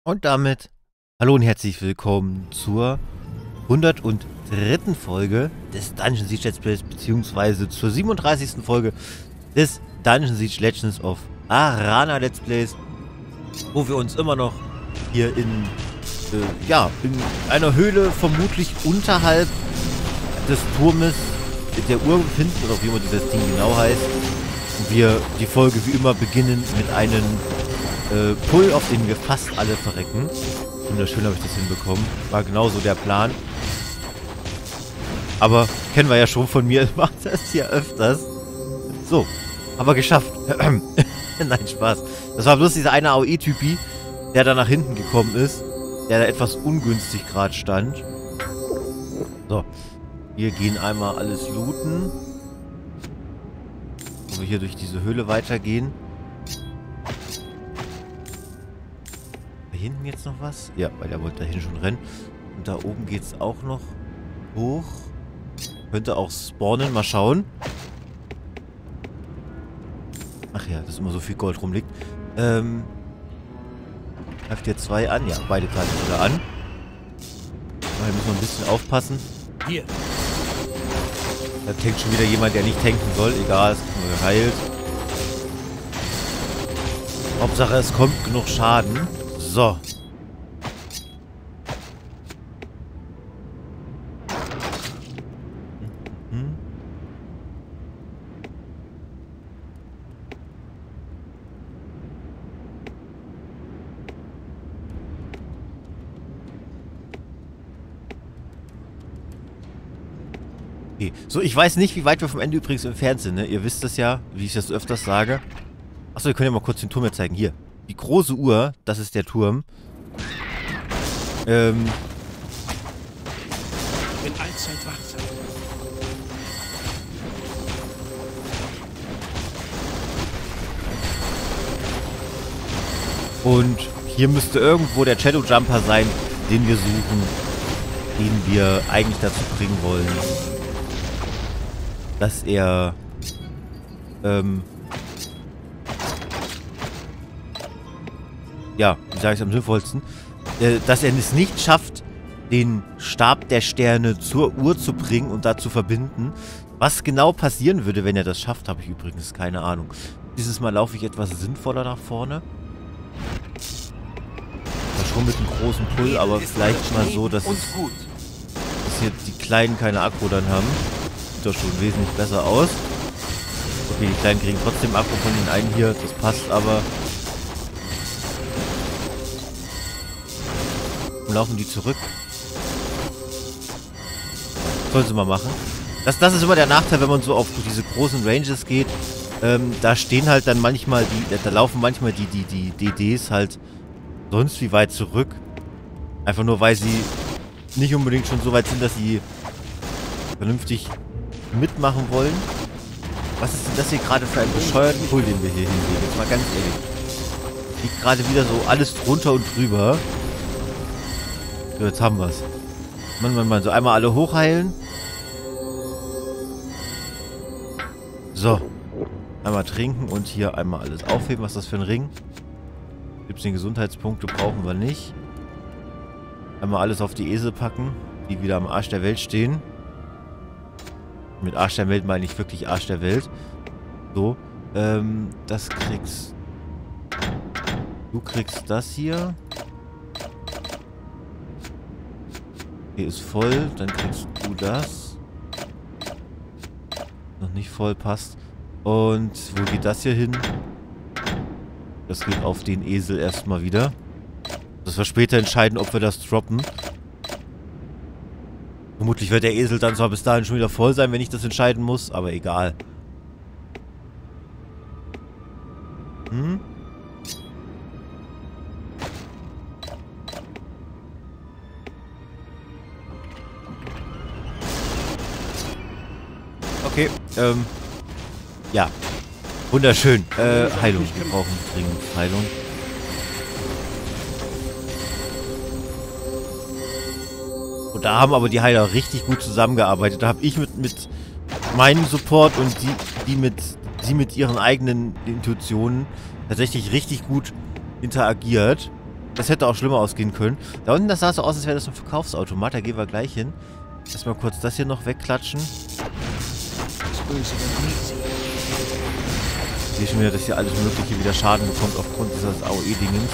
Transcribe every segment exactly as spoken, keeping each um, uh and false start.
Und damit hallo und herzlich willkommen zur hundertdritten Folge des Dungeon Siege Let's Plays, beziehungsweise zur siebenunddreißigsten Folge des Dungeon Siege Legends of Arana Let's Plays, wo wir uns immer noch hier in, äh, ja, in einer Höhle vermutlich unterhalb des Turmes der Uhr befinden, oder wie immer dieses Ding genau heißt. Und wir die Folge wie immer beginnen mit einem Äh, Pull, auf den wir fast alle verrecken. Wunderschön habe ich das hinbekommen. War genauso der Plan. Aber kennen wir ja schon von mir. Ich mache das hier öfters. So, haben wir geschafft. Nein, Spaß. Das war bloß dieser eine A O E-Typi, der da nach hinten gekommen ist. Der da etwas ungünstig gerade stand. So, wir gehen einmal alles looten. Wo wir hier durch diese Höhle weitergehen. Hinten jetzt noch was? Ja, weil der wollte dahin schon rennen. Und da oben geht es auch noch hoch. Könnte auch spawnen. Mal schauen. Ach ja, dass immer so viel Gold rumliegt. Ähm. Greift ihr zwei an? Ja, beide greifen wieder an. Da müssen wir ein bisschen aufpassen. Hier. Da tankt schon wieder jemand, der nicht tanken soll. Egal, es ist nur geheilt. Hauptsache, es kommt genug Schaden. So. Hm. Okay. So, ich weiß nicht, wie weit wir vom Ende übrigens entfernt sind, ne? Ihr wisst das ja, wie ich das öfters sage. Achso, wir können ja mal kurz den Turm jetzt zeigen. Hier. Die große Uhr, das ist der Turm. Ähm. Ich bin allzeit wachsam. Und hier müsste irgendwo der Shadow Jumper sein, den wir suchen, den wir eigentlich dazu bringen wollen, dass er ähm, ja, wie sage ich es am sinnvollsten, äh, dass er es nicht schafft, den Stab der Sterne zur Uhr zu bringen und da zu verbinden. Was genau passieren würde, wenn er das schafft, habe ich übrigens keine Ahnung. Dieses Mal laufe ich etwas sinnvoller nach vorne. War schon mit einem großen Pull, aber vielleicht mal so, dass, es, dass hier die Kleinen keine Akku dann haben. Sieht doch schon wesentlich besser aus. Okay, die Kleinen kriegen trotzdem Akku von den einen hier, das passt aber. Laufen die zurück. Sollen sie mal machen. Das, das ist immer der Nachteil, wenn man so auf diese großen Ranges geht. Ähm, da stehen halt dann manchmal die, da laufen manchmal die, die, die D Ds halt sonst wie weit zurück. Einfach nur, weil sie nicht unbedingt schon so weit sind, dass sie vernünftig mitmachen wollen. Was ist denn das hier gerade für einen bescheuerten Pull, den wir hier hinlegen? Jetzt mal ganz ehrlich. Liegt gerade wieder so alles drunter und drüber. So, jetzt haben wir es. Mann, Mann, Mann. So, einmal alle hochheilen. So. Einmal trinken und hier einmal alles aufheben. Was ist das für ein Ring? siebzehn Gesundheitspunkte brauchen wir nicht. Einmal alles auf die Esel packen, die wieder am Arsch der Welt stehen. Mit Arsch der Welt meine ich wirklich Arsch der Welt. So. Ähm, das kriegst... Du kriegst das hier. Hier ist voll, dann kriegst du das. Noch nicht voll, passt. Und wo geht das hier hin? Das geht auf den Esel erstmal wieder. Dass wir später entscheiden, ob wir das droppen. Vermutlich wird der Esel dann zwar bis dahin schon wieder voll sein, wenn ich das entscheiden muss, aber egal. Hm? Okay, ähm, ja, wunderschön. Äh, Heilung, wir brauchen dringend Heilung. Und da haben aber die Heiler richtig gut zusammengearbeitet. Da habe ich mit, mit meinem Support und die, die mit, die mit ihren eigenen Intuitionen tatsächlich richtig gut interagiert. Das hätte auch schlimmer ausgehen können. Da unten, das sah so aus, als wäre das ein Verkaufsautomat. Da gehen wir gleich hin. Erstmal kurz das hier noch wegklatschen. Ich sehe schon wieder, dass hier alles Mögliche wieder Schaden bekommt aufgrund dieses A O E-Dingens.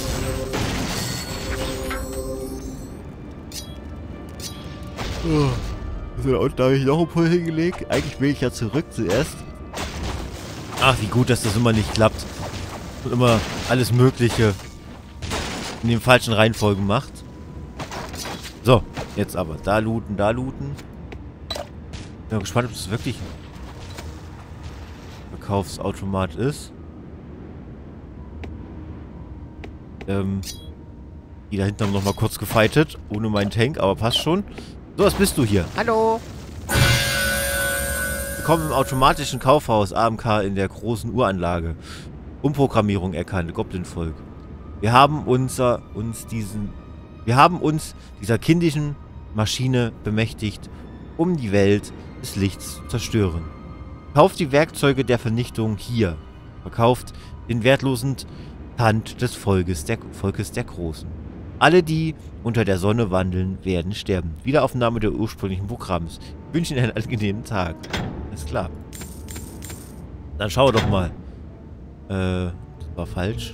Oh. So, da unten habe ich noch einen Pull hingelegt. Eigentlich will ich ja zurück zuerst. Ach, wie gut, dass das immer nicht klappt. Und immer alles Mögliche in den falschen Reihenfolgen macht. So, jetzt aber. Da looten, da looten. Bin gespannt, ob das wirklich ein Verkaufsautomat ist. Ähm, die da hinten haben noch mal kurz gefightet. Ohne meinen Tank, aber passt schon. So, was bist du hier? Hallo! Willkommen im automatischen Kaufhaus A M K in der großen Uranlage. Umprogrammierung erkannt, Goblin-Volk. Wir haben unser, uns diesen, wir haben uns dieser kindischen Maschine bemächtigt, um die Welt des Lichts zu zerstören. Kauft die Werkzeuge der Vernichtung hier. Verkauft den wertlosen Tand des Volkes der, Volkes der Großen. Alle, die unter der Sonne wandeln, werden sterben. Wiederaufnahme der ursprünglichen Programms. Ich wünsche Ihnen einen angenehmen Tag. Ist klar. Dann schau doch mal. Äh, das war falsch.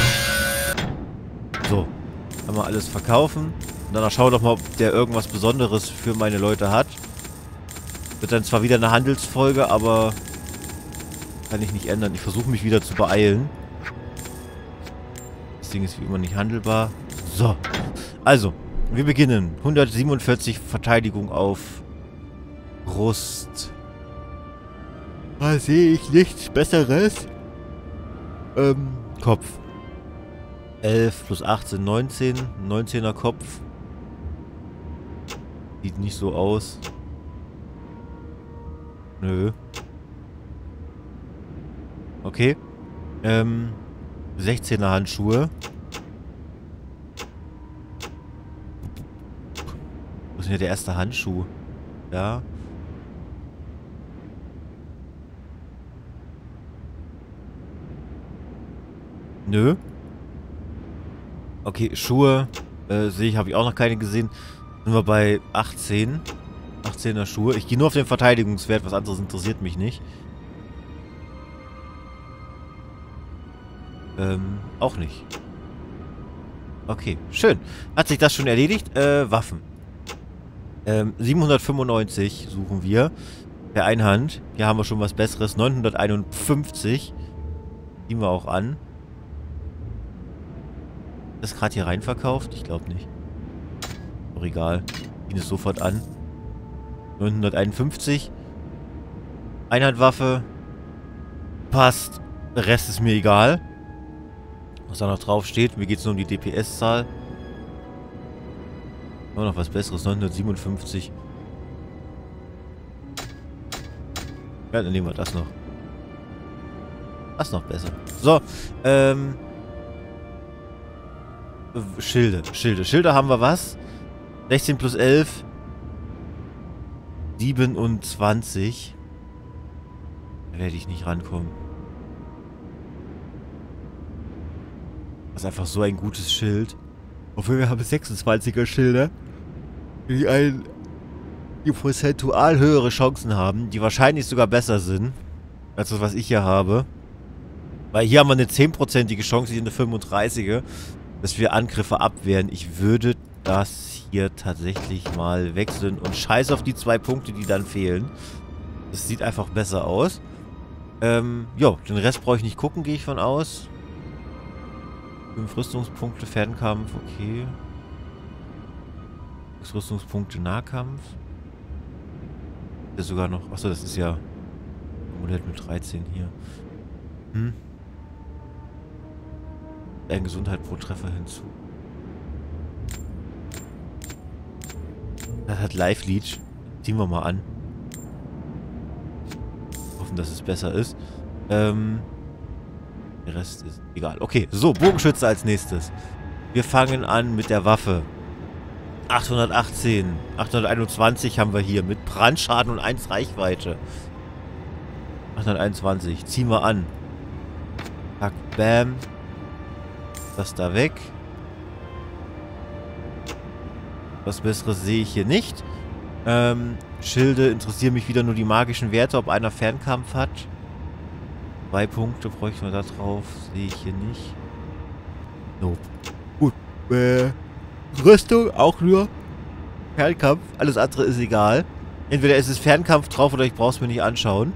So. Kann man alles verkaufen. Und dann schau doch mal, ob der irgendwas Besonderes für meine Leute hat. Wird dann zwar wieder eine Handelsfolge, aber kann ich nicht ändern. Ich versuche mich wieder zu beeilen. Das Ding ist wie immer nicht handelbar. So. Also, wir beginnen. hundertsiebenundvierzig Verteidigung auf Brust. Da sehe ich nichts Besseres. Ähm, Kopf. elf plus achtzehn, neunzehn. neunzehner Kopf. Sieht nicht so aus. Nö. Okay. Ähm, sechzehner Handschuhe. Wo ist denn hier der erste Handschuh? Ja. Nö. Okay, Schuhe äh, sehe ich, habe ich auch noch keine gesehen. Sind wir bei achtzehn. achtzehner Schuhe. Ich gehe nur auf den Verteidigungswert, was anderes interessiert mich nicht. Ähm, auch nicht. Okay, schön. Hat sich das schon erledigt? Äh, Waffen. Ähm, siebenhundertfünfundneunzig suchen wir. Per Einhand. Hier haben wir schon was Besseres. neunhunderteinundfünfzig. Ziehen wir auch an. Ist das gerade hier rein verkauft? Ich glaube nicht. Doch egal. Ziehen es sofort an. neunhunderteinundfünfzig. Einhandwaffe. Passt. Der Rest ist mir egal. Was da noch drauf steht. Mir geht es nur um die D P S-Zahl. Noch noch was Besseres. neunhundertsiebenundfünfzig. Ja, dann nehmen wir das noch. Das noch besser. So, ähm... Schilde, Schilde. Schilde haben wir was? sechzehn plus elf. siebenundzwanzig. Da werde ich nicht rankommen. Das ist einfach so ein gutes Schild. Obwohl wir haben sechsundzwanziger Schilder. Die ein... die prozentual höhere Chancen haben. Die wahrscheinlich sogar besser sind. Als das, was ich hier habe. Weil hier haben wir eine zehnprozentige Chance, hier eine fünfunddreißiger. Dass wir Angriffe abwehren. Ich würde das hier tatsächlich mal wechseln. Und scheiß auf die zwei Punkte, die dann fehlen. Das sieht einfach besser aus. Ähm, jo, den Rest brauche ich nicht gucken, gehe ich von aus. fünf Rüstungspunkte, Fernkampf, okay. sechs Rüstungspunkte, Nahkampf. Ist sogar noch... Achso, das ist ja... Modell mit dreizehn hier. Hm. Ein Gesundheit pro Treffer hinzu. Das hat Live-Leech. Ziehen wir mal an. Hoffen, dass es besser ist. Ähm... Der Rest ist egal. Okay, so, Bogenschütze als nächstes. Wir fangen an mit der Waffe. achthundertachtzehn. achthunderteinundzwanzig haben wir hier. Mit Brandschaden und eins Reichweite. achthunderteinundzwanzig. Ziehen wir an. Pack, bam. Das da weg. Was Besseres sehe ich hier nicht. Ähm, Schilde interessieren mich wieder nur die magischen Werte, ob einer Fernkampf hat. Zwei Punkte bräuchten wir da drauf. Sehe ich hier nicht. Nope. Gut. Äh, Rüstung auch nur Fernkampf. Alles andere ist egal. Entweder ist es Fernkampf drauf oder ich brauche es mir nicht anschauen.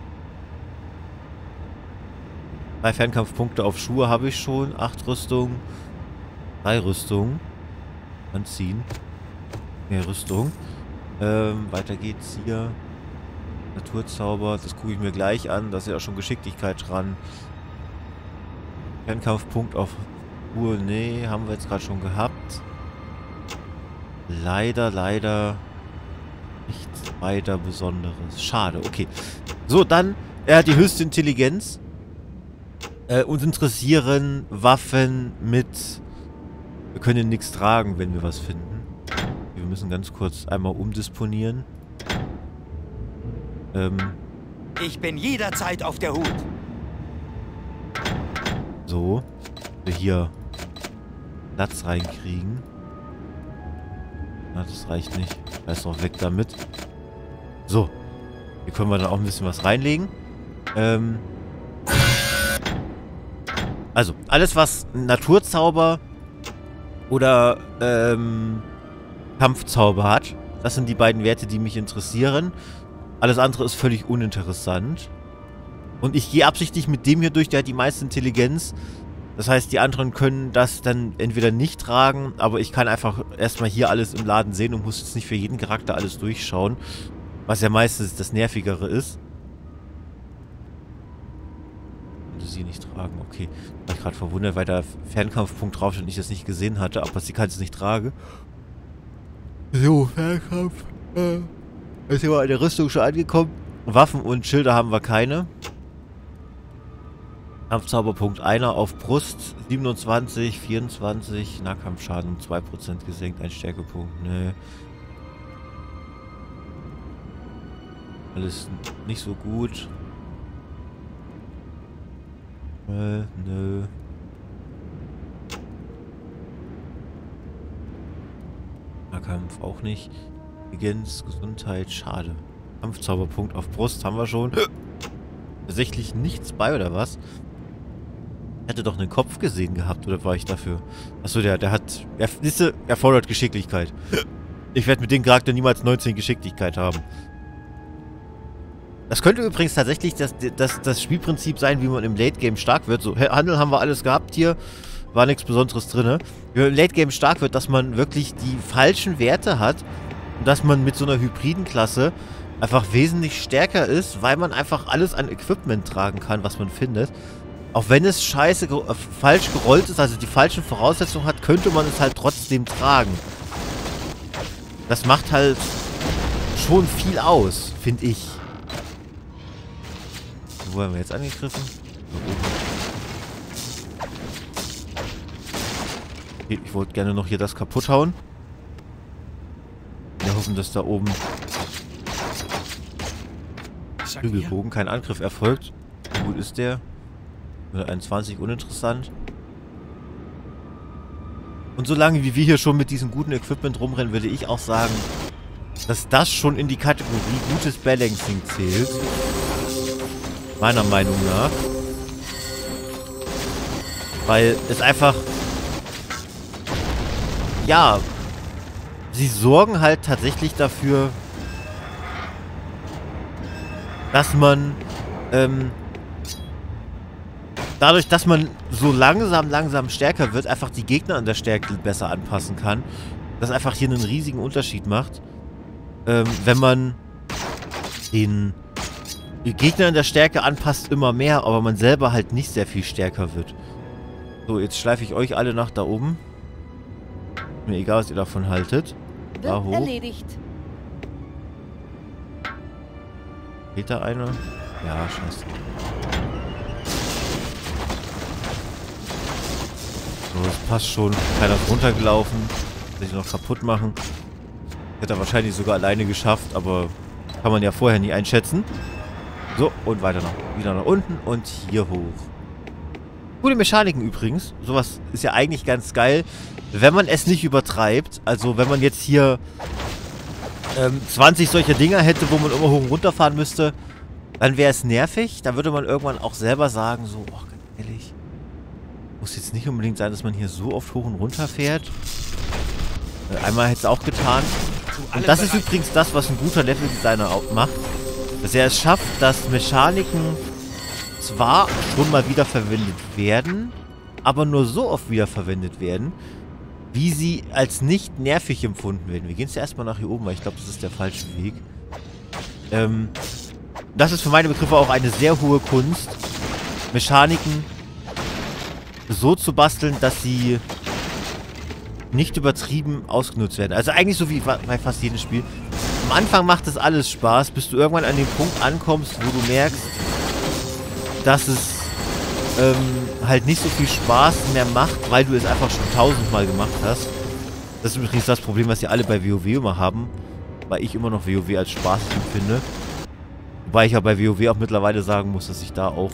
Drei Fernkampfpunkte auf Schuhe habe ich schon. Acht Rüstung. Drei Rüstung. Anziehen. Mehr Rüstung. Ähm, weiter geht's hier. Naturzauber. Das gucke ich mir gleich an. Da ist ja auch schon Geschicklichkeit dran. Fernkampfpunkt auf Schuhe. Nee, haben wir jetzt gerade schon gehabt. Leider, leider nichts weiter Besonderes. Schade, okay. So, dann, er hat die höchste Intelligenz. Äh, uns interessieren Waffen mit... Wir können nichts tragen, wenn wir was finden. Wir müssen ganz kurz einmal umdisponieren. Ähm... Ich bin jederzeit auf der Hut. So. Wir hier Platz reinkriegen. Na, das reicht nicht. Da ist noch weg damit. So. Hier können wir dann auch ein bisschen was reinlegen. Ähm. Also, alles was Naturzauber oder ähm, Kampfzauber hat, das sind die beiden Werte, die mich interessieren. Alles andere ist völlig uninteressant. Und ich gehe absichtlich mit dem hier durch, der hat die meiste Intelligenz. Das heißt, die anderen können das dann entweder nicht tragen, aber ich kann einfach erstmal hier alles im Laden sehen und muss jetzt nicht für jeden Charakter alles durchschauen. Was ja meistens das Nervigere ist. Und sie nicht tragen, okay. War ich gerade verwundert, weil da Fernkampfpunkt drauf steht und ich das nicht gesehen hatte, aber sie kann es nicht tragen. So, Fernkampf. Äh, ist hier mal eine Rüstung schon angekommen. Waffen und Schilder haben wir keine. Kampfzauberpunkt einer auf Brust, siebenundzwanzig, vierundzwanzig, Nahkampfschaden um zwei Prozent gesenkt, ein Stärkepunkt, nö. Alles nicht so gut. Äh, nö. Nahkampf auch nicht. Intelligenz, Gesundheit, schade. Kampfzauberpunkt auf Brust haben wir schon. Tatsächlich nichts bei, oder was? Hätte doch einen Kopf gesehen gehabt, oder war ich dafür? Achso, der, der hat... Er, Liste erfordert Geschicklichkeit. Ich werde mit dem Charakter niemals neunzehn Geschicklichkeit haben. Das könnte übrigens tatsächlich das, das, das Spielprinzip sein, wie man im Late Game stark wird. So, Handel haben wir alles gehabt hier. War nichts Besonderes drin. Wie man im Late Game stark wird, dass man wirklich die falschen Werte hat. Und dass man mit so einer hybriden Klasse einfach wesentlich stärker ist, weil man einfach alles an Equipment tragen kann, was man findet. Auch wenn es scheiße ge äh, falsch gerollt ist, also die falschen Voraussetzungen hat, könnte man es halt trotzdem tragen. Das macht halt schon viel aus, finde ich. Wo haben wir jetzt angegriffen? Okay, ich wollte gerne noch hier das kaputt hauen. Wir hoffen, dass da oben Flügelbogen, kein Angriff erfolgt. Wie gut ist der? einundzwanzig, uninteressant. Und solange wie wir hier schon mit diesem guten Equipment rumrennen, würde ich auch sagen, dass das schon in die Kategorie gutes Balancing zählt. Meiner Meinung nach. Weil es einfach... Ja, sie sorgen halt tatsächlich dafür, dass man... Ähm, dadurch, dass man so langsam, langsam stärker wird, einfach die Gegner an der Stärke besser anpassen kann. Das einfach hier einen riesigen Unterschied macht. Ähm, wenn man den Gegner an der Stärke anpasst, immer mehr, aber man selber halt nicht sehr viel stärker wird. So, jetzt schleife ich euch alle nach da oben. Mir egal, was ihr davon haltet. Da hoch. Erledigt. Geht da einer? Ja, scheiße. So, das passt schon. Keiner ist runtergelaufen. Sich noch kaputt machen. Hätte er wahrscheinlich sogar alleine geschafft, aber kann man ja vorher nie einschätzen. So, und weiter nach. Wieder nach unten und hier hoch. Coole Mechaniken übrigens. Sowas ist ja eigentlich ganz geil, wenn man es nicht übertreibt. Also wenn man jetzt hier ähm, zwanzig solcher Dinger hätte, wo man immer hoch und runter fahren müsste, dann wäre es nervig. Da würde man irgendwann auch selber sagen, so, oh, ganz ehrlich, muss jetzt nicht unbedingt sein, dass man hier so oft hoch und runter fährt. Äh, einmal hätte es auch getan. Und das ist übrigens das, was ein guter Leveldesigner auch macht. Dass er es schafft, dass Mechaniken zwar schon mal wiederverwendet werden, aber nur so oft wiederverwendet werden, wie sie als nicht nervig empfunden werden. Wir gehen jetzt erstmal nach hier oben, weil ich glaube, das ist der falsche Weg. Ähm, das ist für meine Begriffe auch eine sehr hohe Kunst, Mechaniken so zu basteln, dass sie nicht übertrieben ausgenutzt werden. Also eigentlich so wie bei fast jedem Spiel. Am Anfang macht das alles Spaß, bis du irgendwann an den Punkt ankommst, wo du merkst, dass es ähm, halt nicht so viel Spaß mehr macht, weil du es einfach schon tausendmal gemacht hast. Das ist übrigens das Problem, was sie alle bei WoW immer haben, weil ich immer noch WoW als Spaß empfinde. Wobei ich ja bei WoW auch mittlerweile sagen muss, dass ich da auch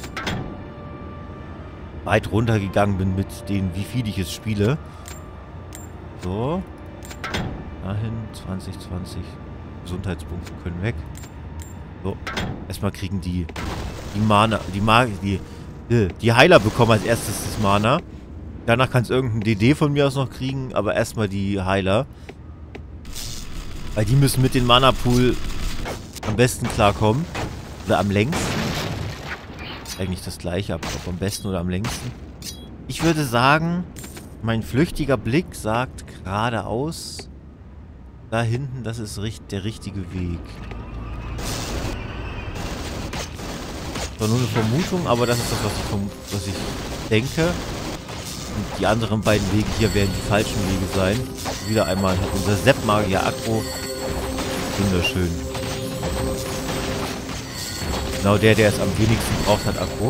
weit runtergegangen bin mit denen, wie viel ich es spiele. So. Dahin, zwanzig, zwanzig. Gesundheitspunkte können weg. So. Erstmal kriegen die die Mana, die Mag die, die Heiler bekommen als erstes das Mana. Danach kann es irgendein D D von mir aus noch kriegen, aber erstmal die Heiler. Weil die müssen mit dem Mana-Pool am besten klarkommen. Oder am längsten. Eigentlich das gleiche, aber ob am besten oder am längsten. Ich würde sagen, mein flüchtiger Blick sagt geradeaus. Da hinten, das ist der richtige Weg. Das war nur eine Vermutung, aber das ist das, was ich, was ich denke. Und die anderen beiden Wege hier werden die falschen Wege sein. Wieder einmal hat unser Sepp-Magier Aggro. Wunderschön. Genau der, der es am wenigsten braucht, hat Aggro.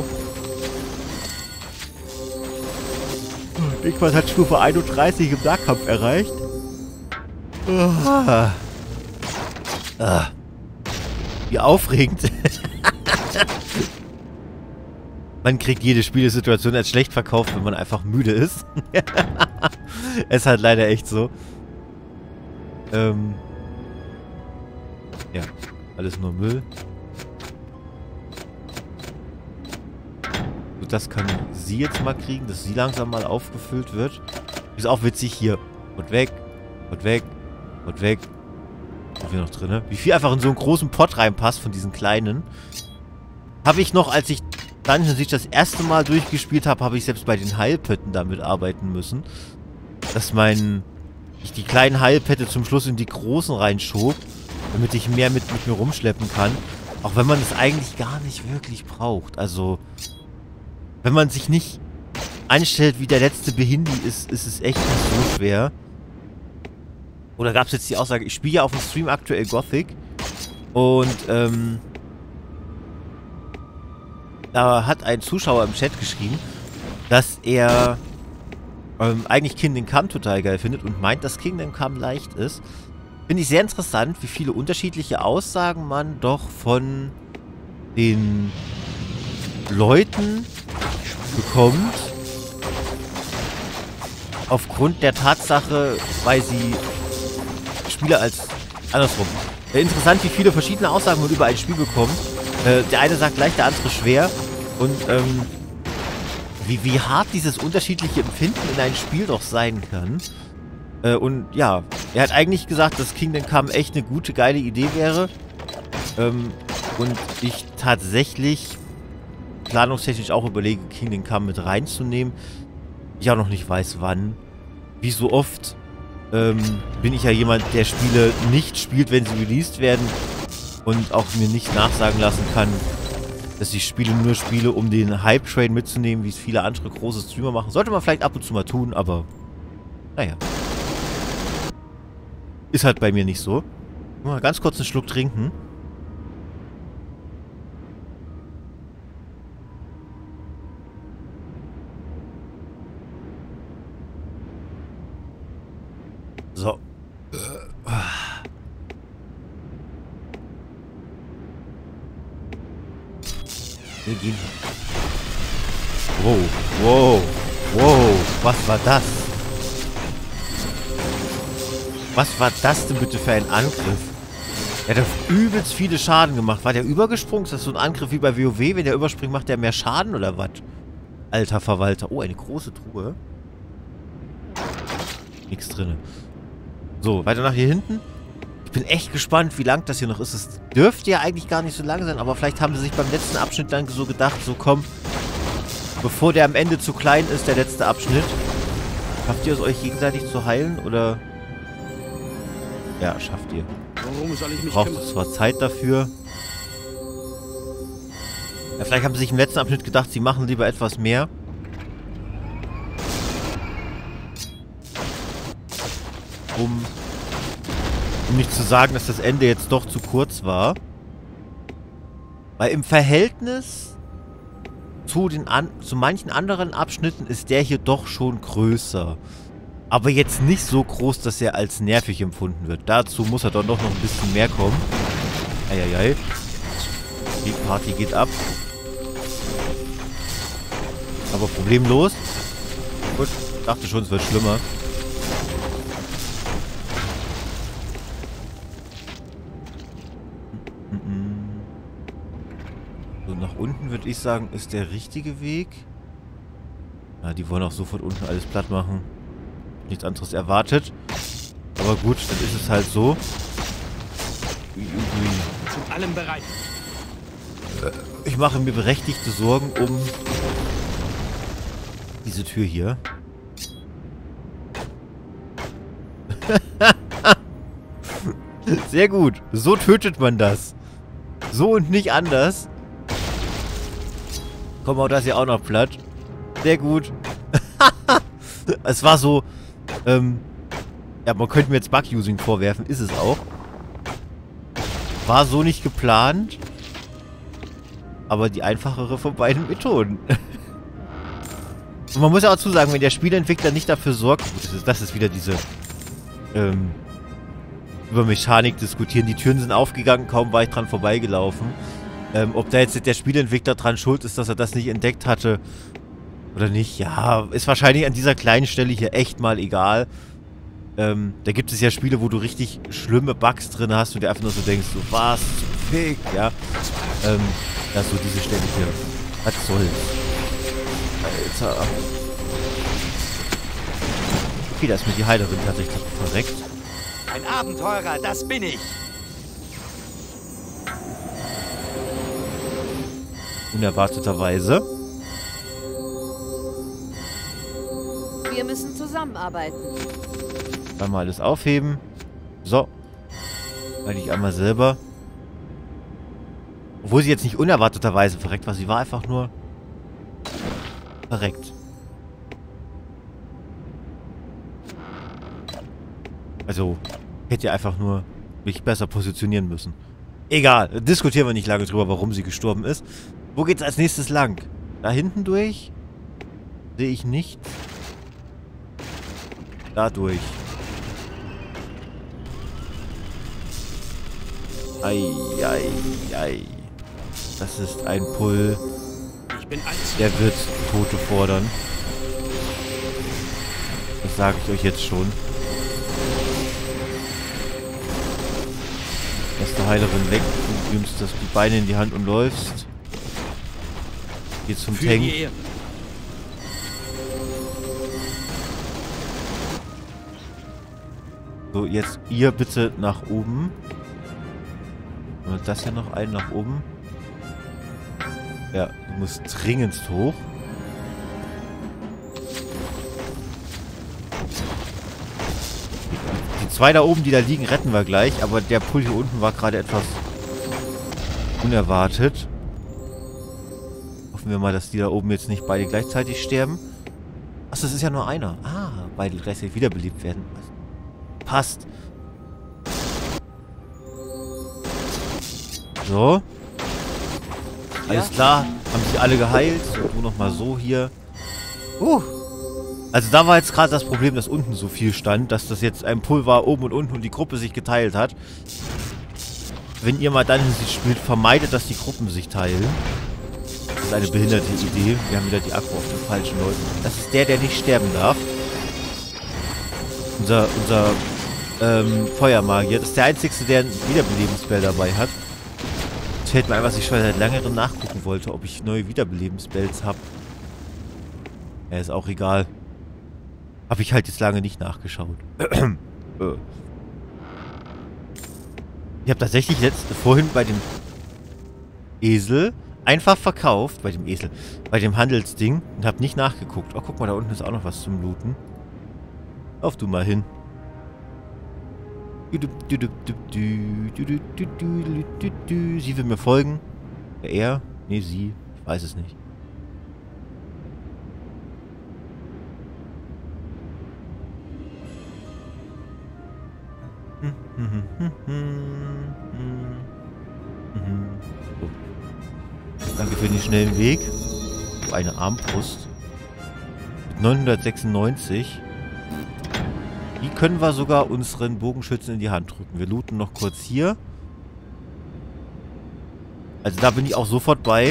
Bigmas hat Stufe einunddreißig im Nahkampf erreicht. Ah. Ah. Wie aufregend. Man kriegt jede Spielesituation als schlecht verkauft, wenn man einfach müde ist. Es ist halt leider echt so. Ähm. Ja, alles nur Müll. So, das kann sie jetzt mal kriegen, dass sie langsam mal aufgefüllt wird. Ist auch witzig hier. Und weg, und weg, und weg. Sind wir noch drin, ne? Wie viel einfach in so einen großen Pot reinpasst von diesen kleinen. Habe ich noch, als ich Dungeon Siege das erste Mal durchgespielt habe, habe ich selbst bei den Heilpötten damit arbeiten müssen. Dass mein... ich die kleinen Heilpette zum Schluss in die großen reinschob, damit ich mehr mit, mit mir rumschleppen kann. Auch wenn man es eigentlich gar nicht wirklich braucht. Also, wenn man sich nicht einstellt wie der letzte Behindi, ist, ist es echt nicht so schwer. Oder gab es jetzt die Aussage, ich spiele ja auf dem Stream aktuell Gothic. Und, ähm... da hat ein Zuschauer im Chat geschrieben, dass er ähm, eigentlich Kingdom Come total geil findet und meint, dass Kingdom Come leicht ist. Finde ich sehr interessant, wie viele unterschiedliche Aussagen man doch von den Leuten bekommt. Aufgrund der Tatsache, weil sie Spiele als... andersrum. Äh, interessant, wie viele verschiedene Aussagen man über ein Spiel bekommt. Äh, der eine sagt leicht, der andere schwer. Und ähm, wie, wie hart dieses unterschiedliche Empfinden in ein Spiel doch sein kann. Äh, und ja, er hat eigentlich gesagt, dass Kingdom Come echt eine gute, geile Idee wäre. Ähm, und ich tatsächlich planungstechnisch auch überlege, Kingdom Come mit reinzunehmen. Ich auch noch nicht weiß, wann. Wie so oft ähm, bin ich ja jemand, der Spiele nicht spielt, wenn sie released werden. Und auch mir nicht nachsagen lassen kann, dass ich Spiele nur spiele, um den Hype-Train mitzunehmen, wie es viele andere große Streamer machen. Sollte man vielleicht ab und zu mal tun, aber naja. Ist halt bei mir nicht so. Mal ganz kurz einen Schluck trinken. So. Wir gehen. Wow, wow, wow. Was war das? Was war das denn bitte für ein Angriff? Er hat auf übelst viele Schaden gemacht. War der übergesprungen? Ist das so ein Angriff wie bei WoW? Wenn der überspringt, macht der mehr Schaden oder was? Alter Verwalter. Oh, eine große Truhe. Nichts drin. So, weiter nach hier hinten. Ich bin echt gespannt, wie lang das hier noch ist. Es dürfte ja eigentlich gar nicht so lang sein, aber vielleicht haben sie sich beim letzten Abschnitt dann so gedacht, so komm, bevor der am Ende zu klein ist, der letzte Abschnitt. Schafft ihr es euch gegenseitig zu heilen, oder? Ja, schafft ihr. Warum soll ich mich Braucht kümmern? zwar Zeit dafür. Ja, vielleicht haben sie sich im letzten Abschnitt gedacht, sie machen lieber etwas mehr. Um, um nicht zu sagen, dass das Ende jetzt doch zu kurz war. Weil im Verhältnis zu, den an, zu manchen anderen Abschnitten ist der hier doch schon größer. Aber jetzt nicht so groß, dass er als nervig empfunden wird. Dazu muss er doch noch ein bisschen mehr kommen. Eieiei. Die Party geht ab. Aber problemlos. Gut, dachte schon, es wird schlimmer. So, nach unten würde ich sagen, ist der richtige Weg. Ja, die wollen auch sofort unten alles platt machen. Nichts anderes erwartet. Aber gut, dann ist es halt so. Ui, ui. Zu allem bereit. Ich mache mir berechtigte Sorgen um diese Tür hier. Sehr gut. So tötet man das. So und nicht anders. Komm, auch das hier auch noch platt. Sehr gut. Es war so... Ähm, ja, man könnte mir jetzt Bug-Using vorwerfen. Ist es auch. War so nicht geplant. Aber die einfachere von beiden Methoden. Und man muss ja auch dazu sagen, wenn der Spielentwickler nicht dafür sorgt... Gut, das ist, das ist wieder diese... Ähm, über Mechanik diskutieren. Die Türen sind aufgegangen, kaum war ich dran vorbeigelaufen. Ähm, ob da jetzt der Spielentwickler dran schuld ist, dass er das nicht entdeckt hatte... Oder nicht? Ja, ist wahrscheinlich an dieser kleinen Stelle hier echt mal egal. Ähm, da gibt es ja Spiele, wo du richtig schlimme Bugs drin hast und dir einfach nur so denkst, so, was zum Fick, ja. Ähm, ja, so diese Stelle hier. Was soll's? Alter. Okay, da ist mir die Heilerin tatsächlich verreckt. Ein Abenteurer, das bin ich. Unerwarteterweise. Wir müssen zusammenarbeiten. Einmal alles aufheben. So. Weil ich einmal selber. Obwohl sie jetzt nicht unerwarteterweise verreckt war. Sie war einfach nur verreckt. Also, hätte ja einfach nur mich besser positionieren müssen. Egal. Diskutieren wir nicht lange drüber, warum sie gestorben ist. Wo geht's als nächstes lang? Da hinten durch? Sehe ich nicht. Dadurch. Ei, ei, ei. Das ist ein Pull. Ich bin eins. Der wird Tote fordern. Das sage ich euch jetzt schon. Erste Heilerin weg. Du nimmst das die Beine in die Hand und läufst. Geh zum Für Tank. die Ehre. So, jetzt ihr bitte nach oben. Und das hier noch ein nach oben. Ja, du musst dringendst hoch. Die zwei da oben, die da liegen, retten wir gleich. Aber der Pull hier unten war gerade etwas unerwartet. Hoffen wir mal, dass die da oben jetzt nicht beide gleichzeitig sterben. Achso, das ist ja nur einer. Ah, beide gleichzeitig wiederbelebt werden. Passt. So. Alles klar. Haben sich alle geheilt. Und du nochmal so hier. Uh. Also da war jetzt gerade das Problem, dass unten so viel stand, dass das jetzt ein Pull war, oben und unten, und die Gruppe sich geteilt hat. Wenn ihr mal dann spielt, vermeidet, dass die Gruppen sich teilen. ist eine behinderte Idee. Wir haben wieder die Akku auf den falschen Leuten. Das ist der, der nicht sterben darf. Unser, unser ähm, Feuermagier. Das ist der Einzige, der ein Wiederbelebensspell dabei hat. Es fällt mir ein, was ich schon seit längerem nachgucken wollte, ob ich neue Wiederbelebensspells habe. Ja, ist auch egal. Habe ich halt jetzt lange nicht nachgeschaut. Ich habe tatsächlich letzt, vorhin bei dem Esel einfach verkauft, bei dem Esel, bei dem Handelsding und habe nicht nachgeguckt. Oh, guck mal, da unten ist auch noch was zum Looten. Lauf du mal hin. Sie will mir folgen. Er? Nee, sie. Ich weiß es nicht. So. Danke für den schnellen Weg. Oh, eine Armbrust. Mit neunhundertsechsundneunzig. Die können wir sogar unseren Bogenschützen in die Hand drücken. Wir looten noch kurz hier. Also da bin ich auch sofort bei,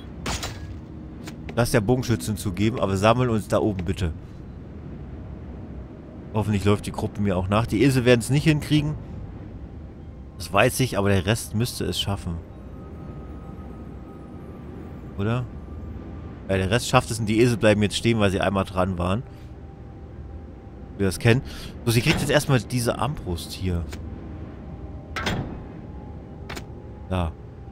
das der Bogenschützen zu geben. Aber sammeln uns da oben bitte. Hoffentlich läuft die Gruppe mir auch nach. Die Esel werden es nicht hinkriegen. Das weiß ich, aber der Rest müsste es schaffen. Oder? Ja, der Rest schafft es und die Esel bleiben jetzt stehen, weil sie einmal dran waren. Wir das kennen. So, sie kriegt jetzt erstmal diese Armbrust hier. Da.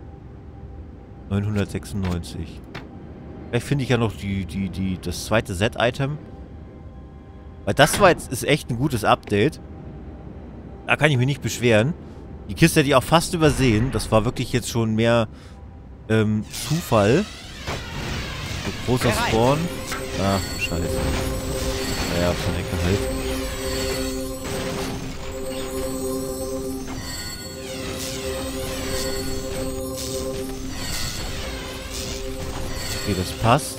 neunhundertsechsundneunzig. Vielleicht finde ich ja noch die, die, die, das zweite Set-Item. Weil das war jetzt, ist echt ein gutes Update. Da kann ich mich nicht beschweren. Die Kiste hätte ich auch fast übersehen. Das war wirklich jetzt schon mehr ähm, Zufall. So, großer Spawn. Ach, scheiße. Naja, von Ecke halt. Okay, das passt.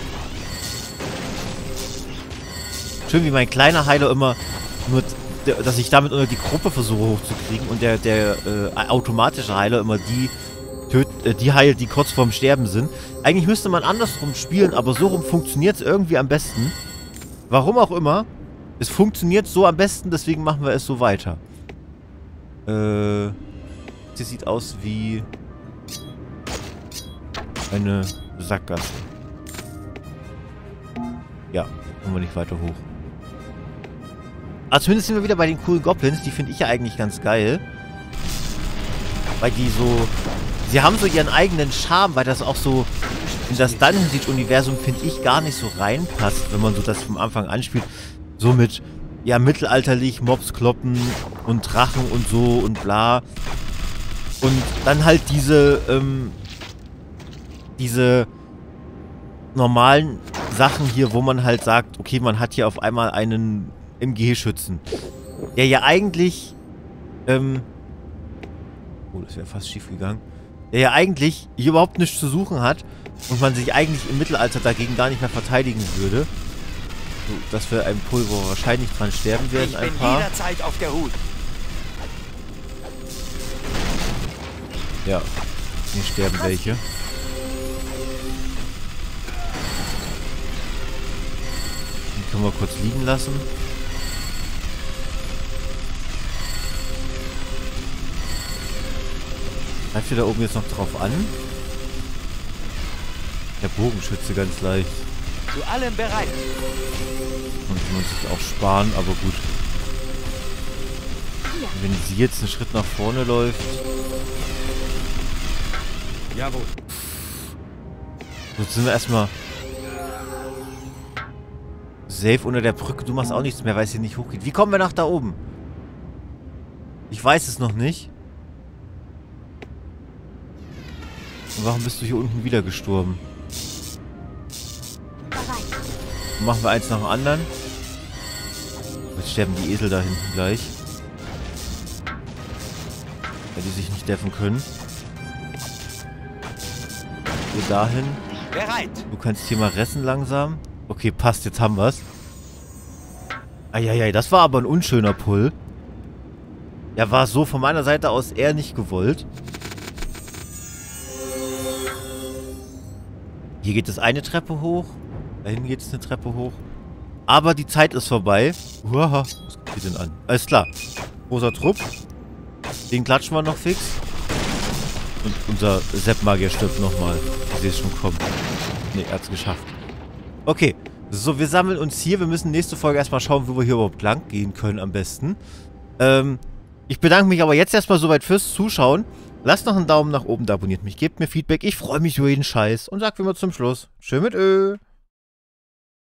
Schön, wie mein kleiner Heiler immer nur, dass ich damit nur die Gruppe versuche hochzukriegen und der, der äh, automatische Heiler immer die töt, äh, die heilt, die kurz vorm Sterben sind. Eigentlich müsste man andersrum spielen, aber so rum funktioniert es irgendwie am besten. Warum auch immer. Es funktioniert so am besten, deswegen machen wir es so weiter. Äh, sie sieht aus wie eine Sackgasse. Ja, kommen wir nicht weiter hoch. Aber zumindest sind wir wieder bei den coolen Goblins. Die finde ich ja eigentlich ganz geil. Weil die so... Sie haben so ihren eigenen Charme, weil das auch so in das Dungeon Siege-Universum, finde ich, gar nicht so reinpasst, wenn man so das vom Anfang anspielt. So mit, ja, mittelalterlich, Mobs kloppen und Drachen und so und bla. Und dann halt diese, ähm, diese normalen Sachen hier, wo man halt sagt, okay, man hat hier auf einmal einen M G-Schützen, der ja eigentlich, ähm, oh, das wäre fast schief gegangen, der ja eigentlich hier überhaupt nichts zu suchen hat und man sich eigentlich im Mittelalter dagegen gar nicht mehr verteidigen würde. So, dass wir einem Pulver wahrscheinlich dran sterben werden, ein paar. Ich bin jederzeit auf der Hut. Ja, hier sterben welche. Die können wir kurz liegen lassen. Greift ihr da oben jetzt noch drauf an? Der Bogenschütze ganz leicht. Zu allem bereit. Und man sich auch sparen, aber gut. Wenn sie jetzt einen Schritt nach vorne läuft. Jawohl. So, jetzt sind wir erstmal safe unter der Brücke. Du machst auch nichts mehr, weil es hier nicht hochgeht. Wie kommen wir nach da oben? Ich weiß es noch nicht. Und warum bist du hier unten wieder gestorben? Dann machen wir eins nach dem anderen. Jetzt sterben die Esel da hinten gleich. Weil die sich nicht deffen können. Hier dahin. Bereit. Du kannst hier mal ressen langsam. Okay, passt, jetzt haben wir's. Eieiei, das war aber ein unschöner Pull. Der war so von meiner Seite aus eher nicht gewollt. Hier geht es eine Treppe hoch. Da hinten geht es eine Treppe hoch. Aber die Zeit ist vorbei. Uaha. Was guckt ihr denn an? Alles klar. Großer Trupp. Den klatschen wir noch fix. Und unser Sepp-Magier stirbt nochmal. Ich sehe es schon kommen. Ne, er hat es geschafft. Okay. So, wir sammeln uns hier. Wir müssen nächste Folge erstmal schauen, wo wir hier überhaupt lang gehen können am besten. Ähm, ich bedanke mich aber jetzt erstmal soweit fürs Zuschauen. Lasst noch einen Daumen nach oben da, abonniert mich, gebt mir Feedback. Ich freue mich über jeden Scheiß. Und sagt wie immer zum Schluss. Tschö mit Ö.